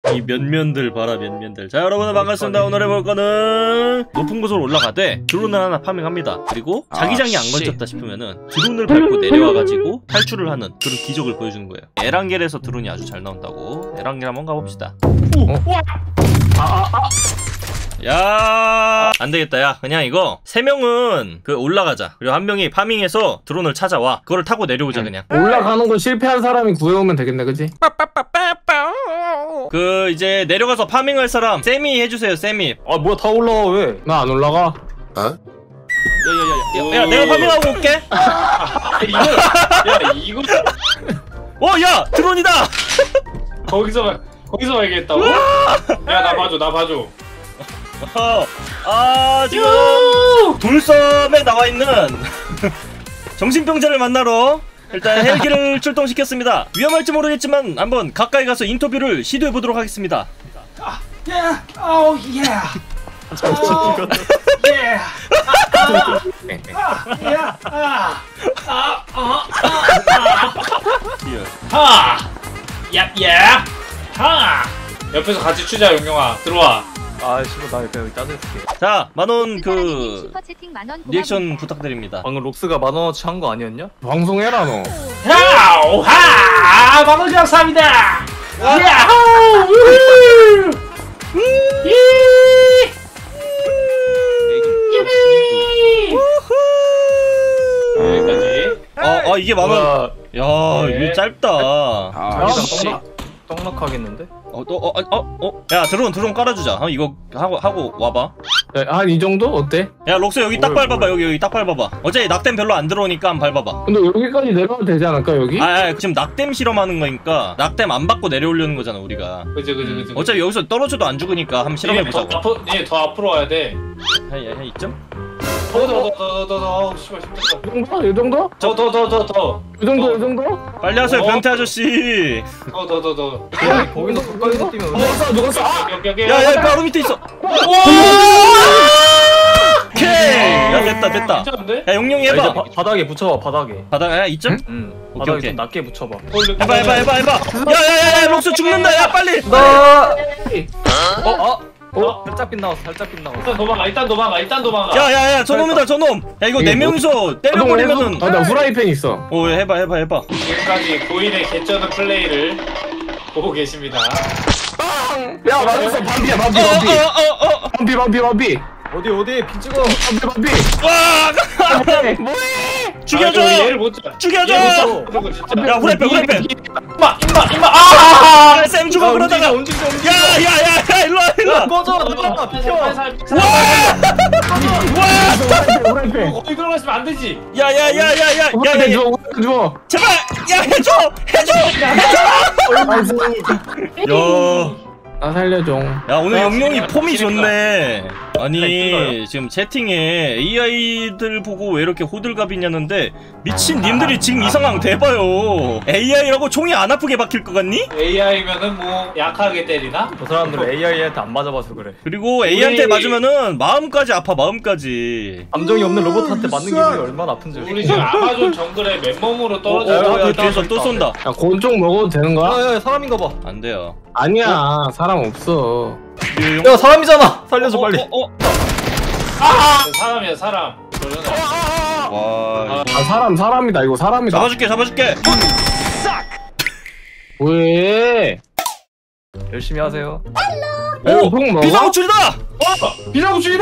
이 면면들 봐라, 면면들. 자, 여러분 반갑습니다. 오늘 해볼 거는 높은 곳으로 올라가되 드론을 하나 파밍합니다. 그리고 자기장이 안 건졌다 싶으면은 드론을 밟고 내려와가지고 탈출을 하는 그런 기적을 보여주는 거예요. 에란겔에서 드론이 아주 잘 나온다고. 에란겔 한번 가봅시다. 야, 안되겠다. 야, 그냥 이거 3명은 그 올라가자. 그리고 1명이 파밍해서 드론을 찾아와. 그거를 타고 내려오자. 그냥 올라가는 거 실패한 사람이 구해오면 되겠네, 그치? 그 이제 내려가서 파밍할 사람 쌤이 해주세요. 쌤이. 아 뭐야, 다 올라가. 왜? 나 안 올라가. 어? 야, 내가 파밍하고 올게. 이거 야, 드론이다. 거기서 말겠다고? 야, 나 봐줘. 지금 돌섬에 나와있는 정신병자를 만나러 일단 헬기를 출동시켰습니다. 위험할지 모르겠지만 한번 가까이 가서 인터뷰를 시도해보도록 하겠습니다. 옆에서 같이 추자. 용용아 들어와. 아 씨발, 나 여기 짜증을게. 자, 만원 그 리액션 부탁드립니다. 방금 록스가 10,000원어치 한 거 아니었냐? 방송해라 너. 야오하! 만원 감사합니다. 여기까지. 이게 만원. 야, 이게 짧다. 떡락하겠는데? 야, 드론 깔아주자. 이거 하고 와봐. 한 이 정도? 어때? 야, 록스 여기 딱 밟아봐. 여기 딱 밟아봐. 어차피 낙뎀 별로 안 들어오니까 한번 밟아봐. 근데 여기까지 내려가도 되지 않을까, 여기? 지금 낙뎀 실험하는 거니까 낙뎀 안 받고 내려오려는 거잖아, 우리가. 그치. 어차피 여기서 떨어져도 안 죽으니까 한번 실험해보자고. 더 앞으로 와야 돼. 한 이쯤? 더 씨발 힘들다. 이 정도? 더. 이 정도? 빨리 하세요, 변태 아저씨. 더. 거기서 가까이서 뛰면 누가 쏴? 야, 바로 밑에 있어. 오케이. 야, 됐다. 괜찮은데? 야, 용용이 해봐. 바닥에 붙여봐, 바닥에. 바닥에 이쯤? 바닥에 오케이. 좀 낮게 붙여봐. 해봐. 야, 록스 죽는다. 야, 빨리. 살짝 빗나갔어. 일단 도망가. 야, 저놈이다, 저놈. 야, 이거 4명이서 때려버리면은. 나 후라이팬 있어. 해봐. 지금까지 고인의 개쩌는 플레이를 보고 계십니다. 야, 맞았어. 반피야. 반피. 어디 비 찍어. 반피. 와! 뭐해? 죽여줘! 얘를 못 잡아. 죽여줘! 야, 후라이팬. 임마. 쌤 죽어, 그러다가. 움직여. 야, 일로 와. 꺼져. 비켜. 후라이팬. 거기 들어가시면 안 되지. 야. 줘. 제발! 야, 해줘! 나 살려줘. 야, 오늘 용용이 폼이 좋네. 아니, 지금 채팅에 AI들 보고 왜 이렇게 호들갑이냐는데 미친 님들이 지금 이 상황 대봐요. AI라고 총이 안 아프게 박힐 것 같니? AI면은 뭐 약하게 때리나? 저 사람들은 AI한테 안 맞아봐서 그래. 그리고 AI한테 맞으면은 마음까지 아파, 마음까지. 감정이 없는 로봇한테 맞는 기분이 얼마나 아픈지. 우리 지금 아마존 정글에 맨몸으로 떨어져. 뒤에서 또 쏜다. 야, 곤충 먹어도 되는 거야? 야, 사람인가 봐. 안 돼요. 아니야, 사람 없어. 야, 사람이잖아. 살려줘 빨리. 사람이야, 사람. 와. 사람이다. 이거 사람이다. 잡아줄게. 왜? 열심히 하세요. 비상호출이다! 비상호출이다!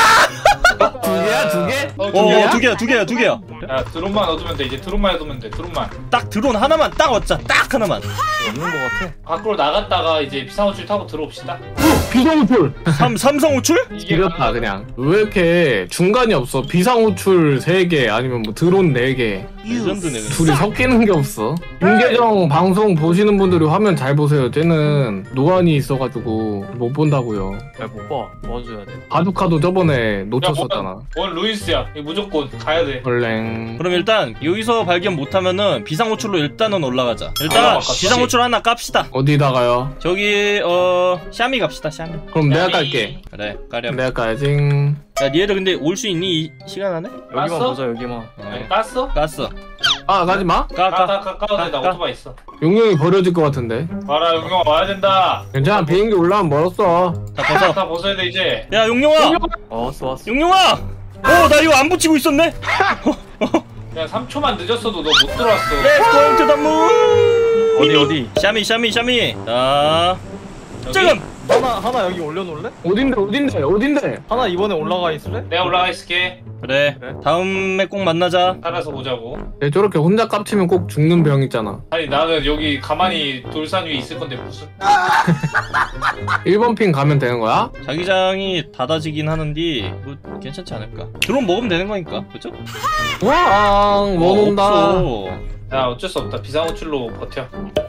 두 개야? 두 개야. 야, 드론만 얻으면 돼. 이제 드론만 얻으면 돼. 딱 드론 하나만 딱 얻자. 딱 하나만. 없는 거 같아. 밖으로 나갔다가 이제 비상호출 타고 들어옵시다. 비상호출. 삼성호출? 이게 이렇다 그냥. 왜 이렇게 중간이 없어? 비상호출 3개 아니면 뭐 드론 4개. 레전드네. 둘이 섞이는 게 없어. 김계정 방송 보시는 분들이 화면 잘 보세요. 쟤는 노안이 있어가지고 못 본다고요. 야, 못 봐. 도와줘야 돼. 바둑카도 저번에 놓쳤었잖아. 원 루이스야. 이거 무조건 가야 돼. 얼랭. 그럼 일단 여기서 발견 못하면은 비상호출로 일단은 올라가자. 일단 비상호출 하나 깝시다. 어디다가요? 저기 샤미 갑시다. 샤미. 그럼 내가 깔게. 그래, 까렴. 내가 까야지. 야, 니애들 근데 올 수 있니? 이 시간 안에? 여기만 깠어? 보자, 여기만. 깠어? 깠어. 아 가지마. 까도 돼. 나 오토바이 있어. 용용이 버려질 것 같은데. 봐라 용용아 와야 된다. 괜찮아 비행기 올라오면 멀었어. 자 벗어. 다 벗어야 돼 이제. 야 용용아. 왔어. 용용아. 나 이거 안 붙이고 있었네. 그냥 3초만 늦었어도 너 못 들어왔어. Let's go to the moon. 어디? 샤미. 자 지금. 하나 여기 올려놓을래? 어딘데? 하나 이번에 올라가 있을래? 내가 올라가 있을게. 그래. 그래. 다음에 꼭 만나자. 살아서 보자고. 얘 저렇게 혼자 깝치면 꼭 죽는 병 있잖아. 아니 나는 여기 가만히 돌산 위에 있을 건데 무슨. 1번 핑 가면 되는 거야? 자기장이 닫아지긴 하는데 뭐 괜찮지 않을까? 드론 먹으면 되는 거니까, 그죠? 왕 원온다. 없어. 야 어쩔 수 없다. 비상호출로 버텨.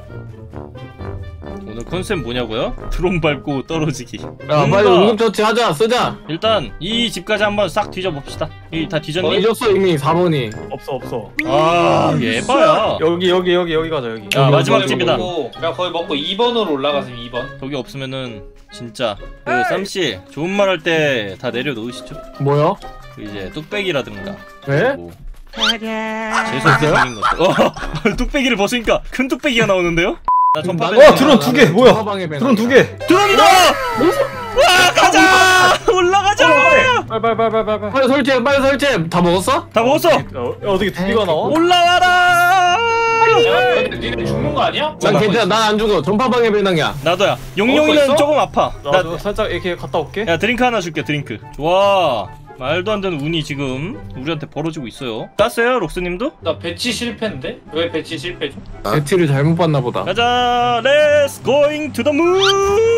오늘 컨셉 뭐냐고요? 드론 밟고 떨어지기. 야 뭔가- 빨리 응급처치 하자. 쓰자. 일단 이 집까지 한번 싹 뒤져봅시다. 이 다 뒤졌니? 잊었어 이미 4번이. 없어. 아 예봐야. 여기 가자 여기. 야 마지막 거기 집이다. 야 거기 먹고 2번으로 올라가세요 2번. 저기 없으면은 진짜 그 쌈씨 좋은 말 할 때 다 내려놓으시죠. 뭐야? 그 이제 뚝배기라든가 왜? 뭐 재수없는 것들. 뚝배기를 벗으니까 큰 뚝배기가 나오는데요? 나 전파 드론 2개 뭐야? 드론 2개. 들어온다! 와 가자! 올라가자! 빨리. 빨리 설치해. 다 먹었어? 다 먹었어! 어떻게 2개가 나와? 올라와라! 야 니네 죽는 거 아니야? 난 괜찮아. 난 안 죽어. 전파방해 배낭이야. 나도야. 먹을 거 용용이는 있어? 조금 아파. 나도 살짝 이렇게 갔다 올게. 야 드링크 하나 줄게. 드링크. 좋아. 말도 안 되는 운이 지금 우리한테 벌어지고 있어요. 땄어요 록스님도? 나 배치 실패인데? 왜 배치 실패죠? 배티를 잘못 봤나 보다. 가자. Let's going to the moon.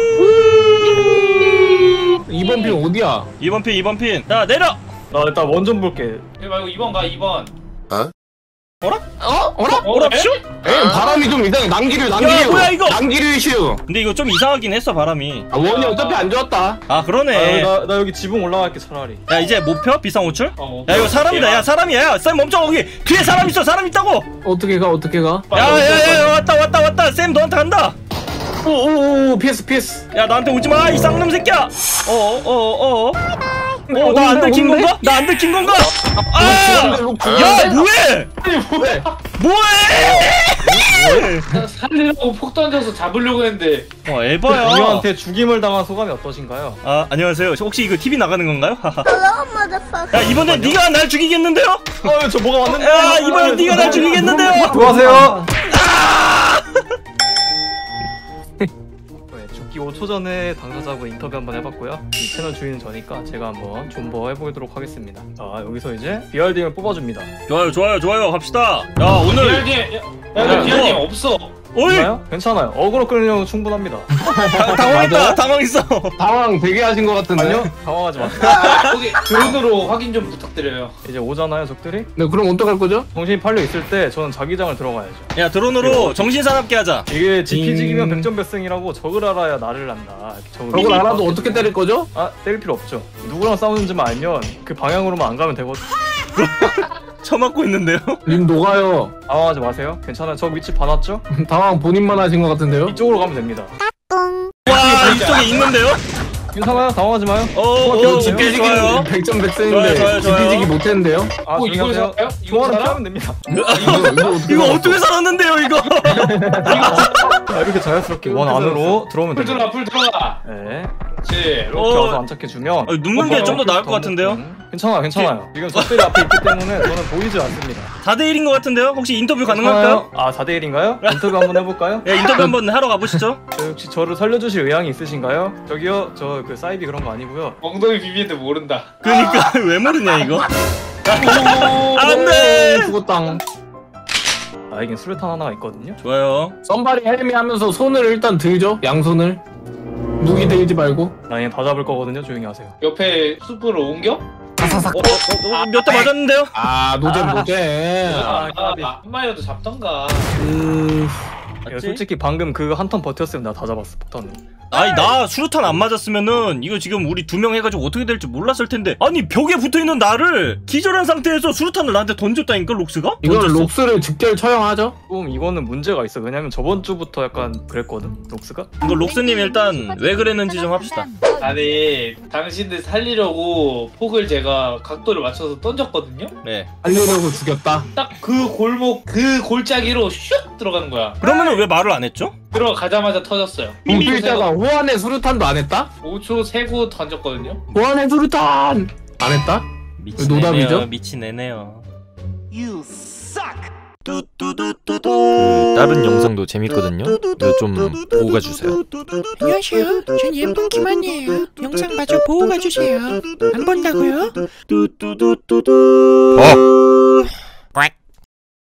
2번 핑 어디야? 2번 핀. 자 내려. 나 일단 원전 볼게. 여기 말고 2번 가 2번. 어라? 오랍쇼? 바람이 좀 이상해. 난기류. 뭐야, 이거? 난기류 이슈. 근데 이거 좀 이상하긴 했어 바람이. 원이 어차피 안 좋았다. 아 그러네. 나 여기 지붕 올라갈게 차라리. 야 이제 못 펴? 비상호출? 어, 야 이거 사람이다. 야 사람이야. 야 쌤 멈춰 거기. 뒤에 사람 있어. 사람 있다고. 어떻게 가? 야야야 왔다. 쌤 너한테 간다. 오오오 PS. 야 나한테 오지 마. 이 쌍놈 새끼야. 나 안 들킨 건가? 나 안 들킨 건가? 야 뭐해? 살리려고 폭 던져서 잡으려고 했는데 에바야. 우리한테 죽임을 당한 소감이 어떠신가요? 아 안녕하세요. 혹시 이거 TV 나가는 건가요? 야 이번에 네가 날 죽이겠는데요? 저 뭐가 왔는데? 야 이번에 네가 날 죽이겠는데요? 도와세요. 네, 죽기 5초 전에 당사자하고 인터뷰 한번 해봤고요. 이 채널 주인은 저니까 제가 한번 존버 해보도록 하겠습니다. 자 여기서 이제 BRDM을 뽑아줍니다. 좋아요 갑시다. 야 오늘 디알님 없어. 어이 괜찮아요? 괜찮아요. 어그로 끌려면 충분합니다. 당황했다. 당황했어. 당황 되게 하신 것 같은데. 아니요? 당황하지 마세요. 거기 드론으로 확인 좀 부탁드려요. 이제 오잖아요 적들이? 네, 그럼 어떡할 거죠? 정신이 팔려 있을 때 저는 자기장을 들어가야죠. 야 드론으로 정신사납게 하자. 이게 지피지기면 백전백승이라고 적을 알아야 나를 안다. 저걸 알아도 어떻게 때릴 거죠? 때릴 필요 없죠. 누구랑 싸우는지만 알면 그 방향으로만 안 가면 되거든. 처맞고 있는데요? 님 녹아요. 당황하지 마세요. 괜찮아요. 저 위치 봐놨죠? 당황 본인만 하신 것 같은데요? 이쪽으로 가면 됩니다. 와 이쪽에 있는데요? 괜찮아요. 당황하지 마요. 좋아요. 지피지기는 백전백승인데 좋아요. 지피지기 못했는데요? 이걸 살까요? 이걸 조화를 살아? 피하면 됩니다. 이거 어떻게 살았는데요 이거? 이렇게 자연스럽게 원 안으로 들어오면 풀 됩니다. 들어가. 네. 그렇지. 이렇게 와서 안착해주면 눕는 게 좀 더 나을 것 같은데요? 괜찮아요. 지금 적들이 앞에 있기 때문에 저는 보이지 않습니다. 4대1인 것 같은데요? 혹시 인터뷰 가능할까요? 아 4대1인가요? 인터뷰 한번 해볼까요? 야 인터뷰 한번 하러 가보시죠. 혹시 저를 살려주실 의향이 있으신가요? 저기요 저 그 사이비 그런 거 아니고요. 엉덩이 비비는데 모른다. 그니까 왜 모르냐 이거? 안돼. 죽었당. 나에겐 수류탄 하나가 있거든요. 좋아요. 썸바리 헬미 하면서 손을 일단 들죠. 양손을. 무기 들지 말고. 나얘 다 잡을 거거든요. 조용히 하세요. 옆에 숲으로 옮겨? 몇 대 맞았는데요? 노잼. 한 마리라도 잡던가. 야, 솔직히 방금 그 한 턴 버텼으면 나 다 잡았어 폭탄으로. 아니 나 수류탄 안 맞았으면은 이거 지금 우리 2명 해가지고 어떻게 될지 몰랐을 텐데 아니 벽에 붙어있는 나를 기절한 상태에서 수류탄을 나한테 던졌다니까 록스가? 이건 던졌어. 록스를 직결 처형하죠? 조금 이거는 문제가 있어. 왜냐면 저번 주부터 약간 그랬거든 록스가. 이거 록스님 일단 왜 그랬는지 좀 합시다. 아니 당신들 살리려고 폭을 제가 각도를 맞춰서 던졌거든요. 네. 살리려고 죽였다. 딱 그 골목 그 골짜기로 슉 들어가는 거야. 그러면은 왜 말을 안 했죠? 들어가자마자 터졌어요. 공필자가 호환의 수류탄도 안 했다? 5초 세고 던졌거든요. 호환의 수류탄 안 했다? 미친 노답이죠? 애네요. 미친 애네요. 다른 영상도 재밌거든요. 이거 좀 보고 가주세요. 안녕하세요. 전 예쁜 김한이에요. 영상 마저 보고 가주세요. 안 본다고요? 어.